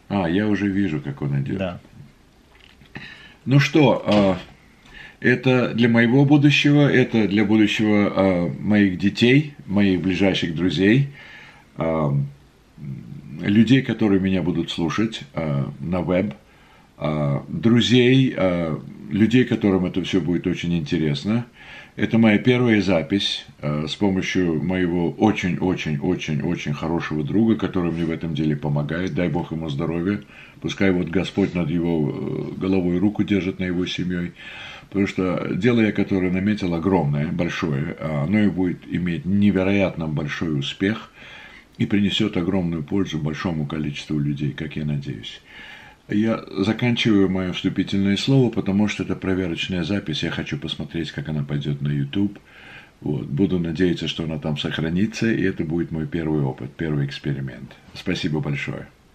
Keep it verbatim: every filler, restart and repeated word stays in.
А, я уже вижу, как он идет. Да. Ну что, это для моего будущего, это для будущего моих детей, моих ближайших друзей, людей, которые меня будут слушать на веб, друзей, людей, которым это все будет очень интересно. Это моя первая запись с помощью моего очень-очень-очень-очень хорошего друга, который мне в этом деле помогает. Дай Бог ему здоровья. Пускай вот Господь над его головой руку держит, на его семьей. Потому что дело, я которое наметил, огромное, большое. Оно и будет иметь невероятно большой успех и принесет огромную пользу большому количеству людей, как я надеюсь. Я заканчиваю мое вступительное слово, потому что это проверочная запись. Я хочу посмотреть, как она пойдет на YouTube. Вот. Буду надеяться, что она там сохранится, и это будет мой первый опыт, первый эксперимент. Спасибо большое.